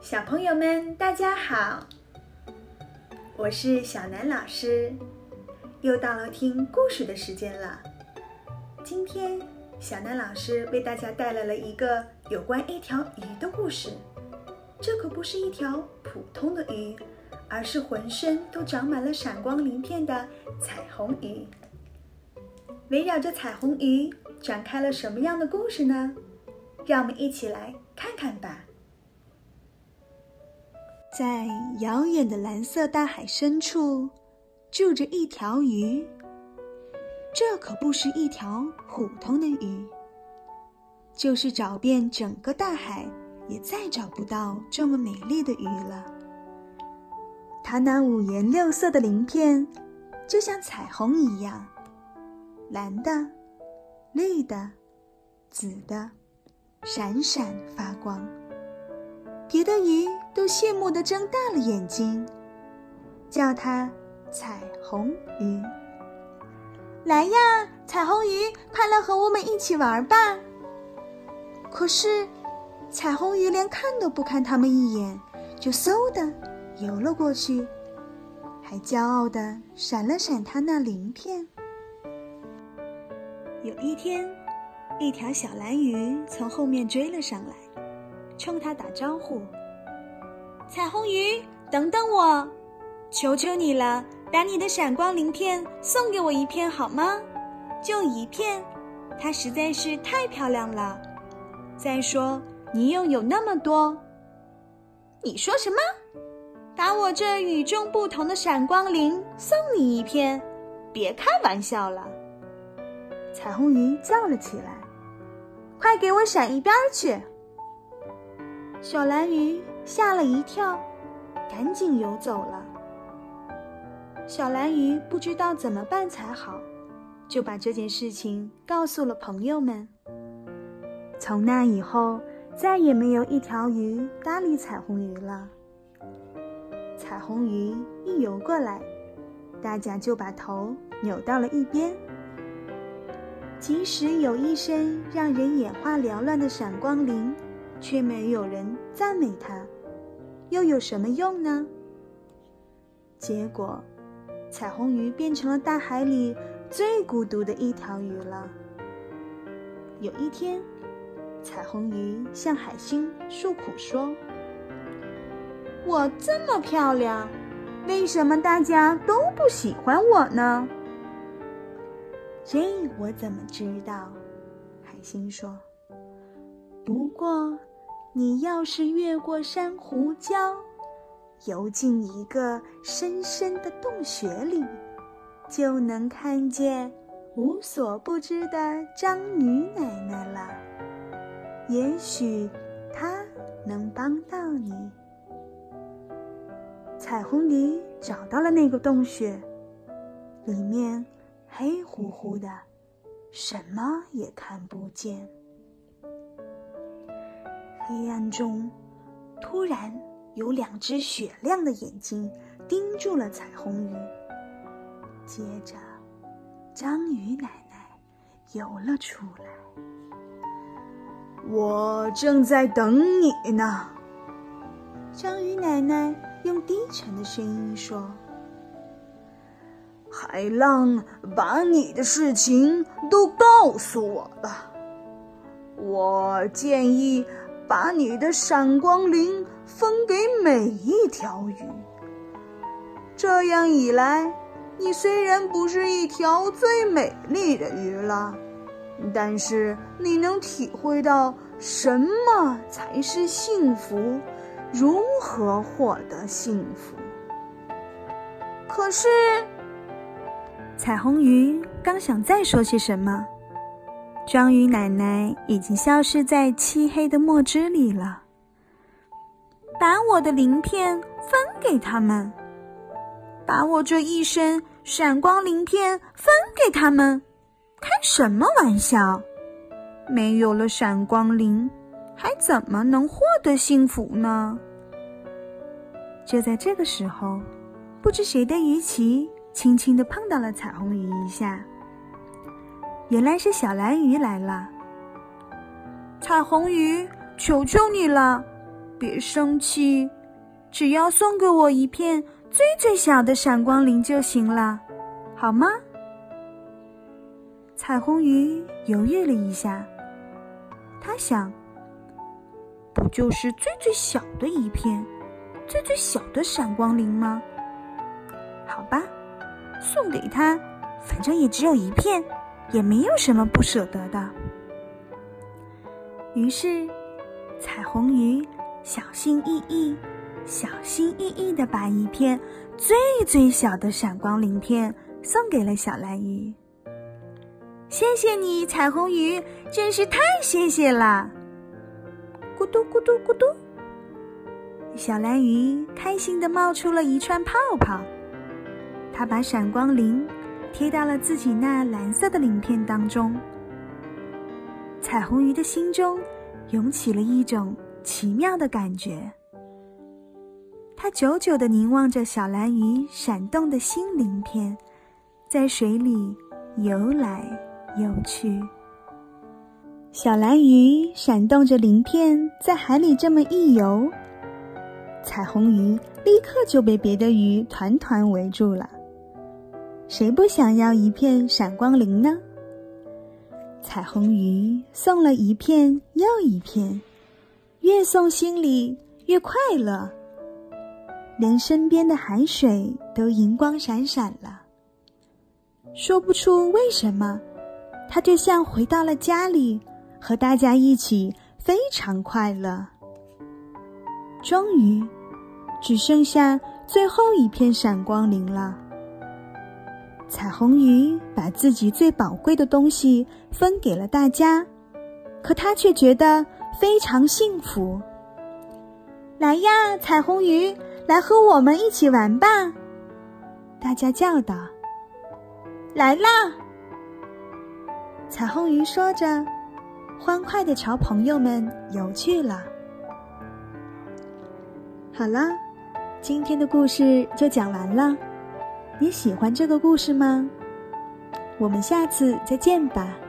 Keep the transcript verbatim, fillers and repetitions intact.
小朋友们，大家好，我是小南老师，又到了听故事的时间了。今天，小南老师为大家带来了一个有关一条鱼的故事。这可不是一条普通的鱼，而是浑身都长满了闪光鳞片的彩虹鱼。围绕着彩虹鱼展开了什么样的故事呢？让我们一起来看看吧。在遥远的蓝色大海深处，住着一条鱼。这可不是一条普通的鱼，就是找遍整个大海，也再找不到这么美丽的鱼了。它那五颜六色的鳞片，就像彩虹一样，蓝的、绿的、紫的，闪闪发光。别的鱼都羡慕地睁大了眼睛，叫它彩虹鱼。来呀，彩虹鱼，快来和我们一起玩吧！可是，彩虹鱼连看都不看它们一眼，就嗖地游了过去，还骄傲地闪了闪它那鳞片。有一天，一条小蓝鱼从后面追了上来，冲它打招呼：彩虹鱼，等等我，求求你了，把你的闪光鳞片送给我一片好吗？就一片，它实在是太漂亮了。再说，你又有那么多。你说什么？把我这与众不同的闪光鳞送你一片？别开玩笑了！彩虹鱼叫了起来：快给我闪一边去！小蓝鱼吓了一跳，赶紧游走了。小蓝鱼不知道怎么办才好，就把这件事情告诉了朋友们。从那以后，再也没有一条鱼搭理彩虹鱼了。彩虹鱼一游过来，大家就把头扭到了一边。即使有一身让人眼花缭乱的闪光鳞，却没有人赞美它，又有什么用呢？结果，彩虹鱼变成了大海里最孤独的一条鱼了。有一天，彩虹鱼向海星诉苦说：我这么漂亮，为什么大家都不喜欢我呢？这我怎么知道？海星说。不过，你要是越过珊瑚礁，游进一个深深的洞穴里，就能看见无所不知的章鱼奶奶了。也许她能帮到你。彩虹鱼找到了那个洞穴，里面黑乎乎的，什么也看不见。黑暗中，突然有两只雪亮的眼睛盯住了彩虹鱼。接着，章鱼奶奶游了出来。我正在等你呢，章鱼奶奶用低沉的声音说。海浪把你的事情都告诉我了，我建议把你的闪光鳞分给每一条鱼。这样一来，你虽然不是一条最美丽的鱼了，但是你能体会到什么才是幸福，如何获得幸福。可是，彩虹鱼刚想再说些什么，章鱼奶奶已经消失在漆黑的墨汁里了。把我的鳞片分给他们，把我这一身闪光鳞片分给他们，开什么玩笑？没有了闪光鳞，还怎么能获得幸福呢？就在这个时候，不知谁的鱼鳍轻轻地碰到了彩虹鱼一下。原来是小蓝鱼来了。彩虹鱼，求求你了， 别生气，只要送给我一片最最小的闪光铃就行了，好吗？”彩虹鱼犹豫了一下，他想，不就是最最小的一片，最最小的闪光铃吗？好吧，送给他，反正也只有一片，也没有什么不舍得的。于是，彩虹鱼小心翼翼、小心翼翼地把一片最最小的闪光鳞片送给了小蓝鱼。谢谢你，彩虹鱼，真是太谢谢了！咕嘟咕嘟咕嘟，小蓝鱼开心地冒出了一串泡泡。它把闪光鳞贴到了自己那蓝色的鳞片当中。彩虹鱼的心中涌起了一种奇妙的感觉。它久久地凝望着小蓝鱼闪动的新鳞片，在水里游来游去。小蓝鱼闪动着鳞片在海里这么一游，彩虹鱼立刻就被别的鱼团团围住了。谁不想要一片闪光鳞呢？彩虹鱼送了一片又一片，越送心里越快乐，连身边的海水都银光闪闪了。说不出为什么，它就像回到了家里，和大家一起非常快乐。终于，只剩下最后一片闪光鳞了。彩虹鱼把自己最宝贵的东西分给了大家，可它却觉得非常幸福。来呀，彩虹鱼，来和我们一起玩吧！大家叫道。来啦！彩虹鱼说着，欢快地朝朋友们游去了。好了，今天的故事就讲完了。你喜欢这个故事吗？我们下次再见吧。